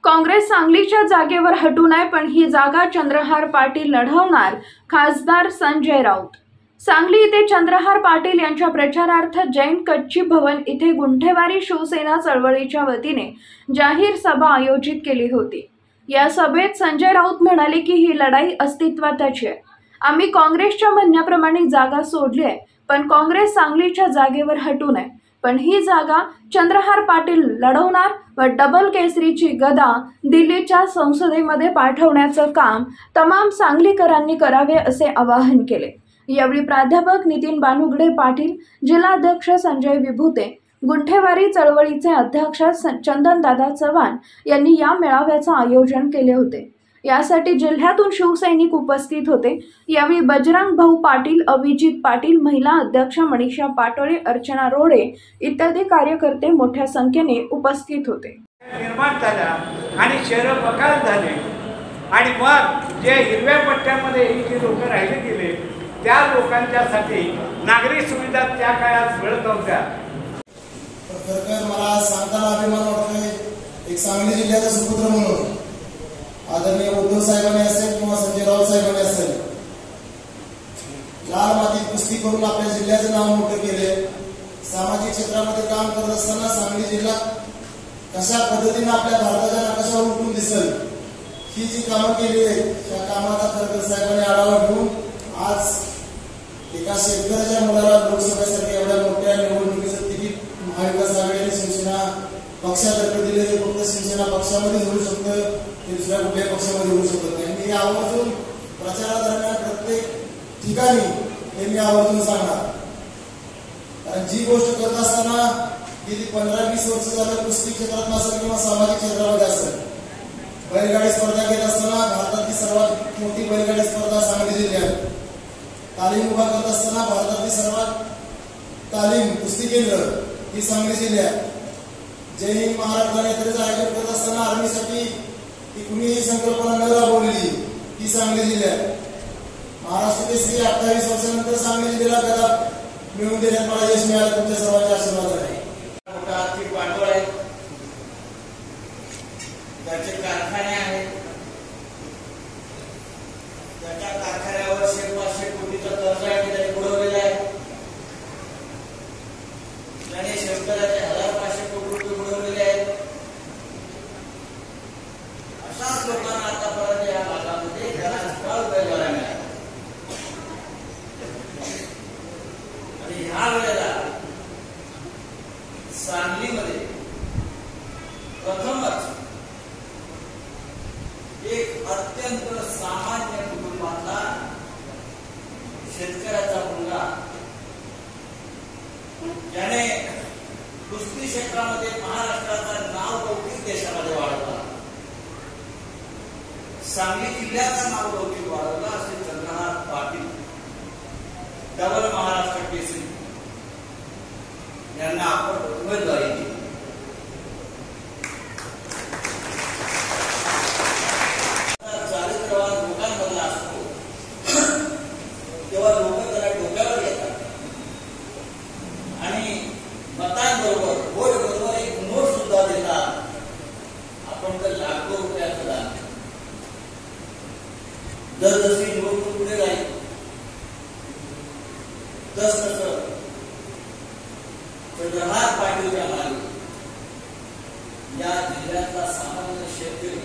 काँग्रेस सांगलीच्या जागेवर हटू नये, पण ही जागा चंद्रहार पाटील लढवणार, खासदार संजय राऊत। सांगली येथे चंद्रहार पाटील यांच्या प्रचारार्थ जैन कच्ची भवन इथे गुंठेवारी शिवसेना चळवळीच्या वतीने जाहीर सभा आयोजित केली होती। या सभेत संजय राऊत म्हणाले की ही लढाई अस्तित्वाची आहे। आम्ही काँग्रेसच्या म्हणण्याप्रमाणे जागा सोडली आहे, पण काँग्रेस सांगलीच्या जागेवर हटू नये, पण ही जागा चंद्रहार पाटील लढवणार व डबल केसरीची गदा दिल्लीच्या संसदेमध्ये पाठवण्याचं काम तमाम सांगलीकरांनी करावे असे आवाहन केले। यावेळी प्राध्यापक नितीन बानुगडे पाटील, जिल्हाध्यक्ष संजय विभूते, गुंठेवारी चळवळीचे अध्यक्ष चंदनदादा चव्हाण यांनी या मेळाव्याचे आयोजन केले होते। यासाठी जिल्ह्यातून शिवसैनिक उपस्थित होते। यावेळी बजरंग भाऊ पाटील, अभिजित पाटील, महिला अध्यक्ष मनीषा पाटोळे, अर्चना रोडे इत्यादी कार्यकर्ते मोठ्या संख्येने उपस्थित होते। निर्माण झाला आणि शहर बकाल झाले आणि मग जे हिरव्या पट्ट्यामध्ये जे लोक राहिले गेले त्या लोकांच्यासाठी नागरी सुविधा त्या काळात मिळत नव्हत्या। खरं मला सांगताना अभिमान वाटतोय, एक सांगली जिल्ह्याचा सुपुत्र म्हणून आदरणीय उद्धव साहेबांनी असेल किंवा संजय राऊत साहेबांनी असेल, लाल मातीत कुस्ती करून आपल्या जिल्ह्याचं नाव मोठं केले। सामाजिक क्षेत्रामध्ये काम करत असताना सांगली जिल्हा कशा पद्धतीने आपल्या भारताच्या नकाशावर उठून दिसेल ही जी कामं केली आहे त्या कामाचा खरं साहेबांनी आढावा घेऊन आज एका शेतकऱ्याच्या मुलाला लोकसभेसाठी एवढ्या मोठ्या निवडणुकीचं तिकीट महाविकास आघाडी आणि शिवसेना पक्षातर्फे दिले। ते फक्त शिवसेना पक्षामध्ये होऊ शकतं, ते दुसऱ्या कुठल्याही पक्षामध्ये होऊ शकत नाही। मी आवर्जून प्रचारादरम्यान प्रत्येक ठिकाणी हे मी आवर्जून सांगणार, कारण जी गोष्ट करत असताना गेली 15-20 वर्ष झालं कुस्ती क्षेत्रात नसेल किंवा सामाजिक क्षेत्रामध्ये असेल, बैलगाडी स्पर्धा घेत असताना भारतातली सर्वात मोठी बैलगाडी स्पर्धा सांगली जिल्ह्यात, तालीम उभा करत असताना भारतातली सर्वात तालीम कुस्ती केंद्र ही सांगली जिल्ह्यात, जय हिंद महाराष्ट्र यात्रेचं आयोजन करत असताना आर्मीसाठी ही कुणीही संकल्पना न राबवलेली ही सांगली जिल्ह्यात, महाराष्ट्र केसरी 28 वर्षानंतर सांगली जिल्ह्याला गदा मिळवून देण्यात मला यश मिळालं। तुमच्या सर्वांच्या आशीर्वादाने मोठा आर्थिक भांडवल आहे, त्याचे कारखाने आहेत, त्याच्या कारखान्यावर 100-500 कोटीचा कर्ज आहे त्याने बुडवलेला आहे, त्याने शेतकऱ्याचे 1000-500 कोटी रुपये बुडवलेले आहेत। अशाच लोकांना आतापर्यंत या भागामध्ये त्याला उमेदवार मिळाला आणि ह्या वेळेला सांगलीमध्ये प्रथमच एक अत्यंत सामान्य कुटुंबातला शेतकऱ्याचा मुलगा ज्याने कुस्ती क्षेत्रामध्ये महाराष्ट्राचं नाव लौकिक देशामध्ये वाढवला, सांगली जिल्ह्याचं नाव लौकिक वाढवला असे चंद्रहार पाटील डबल महाराष्ट्र केसरी यांना आपण उमेदवारी दिली। चारित्र्यवान लोकांमधला असतो तेव्हा लोक त्याला डोक्यावर येतात आणि मतांबरोबर वोट बरोबर एक नोट सुद्धा देतात। आपण तर लाखो रुपयाचं दान, जसजशी निवडणूक पुढे जाईल तसं चंद्रहार पाटीलच्या मागे या जिल्ह्यातला सामान्य शेतकरी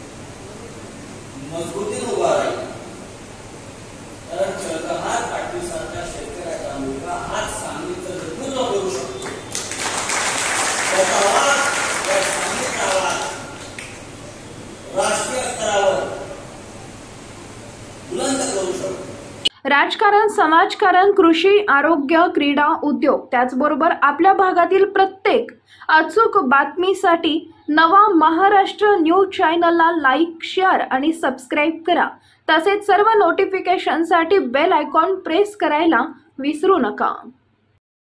मजबूतीने उभा राहील, कारण चंद्रहार पाटील सारख्या शेतकऱ्याचा मुलगा आज सांगलीचं नेतृत्व करू शकतो। त्याचा आवाज या सांगलीचा आवाज राष्ट्रीय स्तरावर बुलंद करू शकतो। राजकारण, समाजकारण, कृषी, आरोग्य, क्रीडा, उद्योग त्याचबरोबर आपल्या भागातील प्रत्येक अचूक बातमीसाठी नवा महाराष्ट्र न्यूज चॅनलला लाईक, शेअर आणि सबस्क्राईब करा। तसेच सर्व नोटिफिकेशनसाठी बेल आयकॉन प्रेस करायला विसरू नका।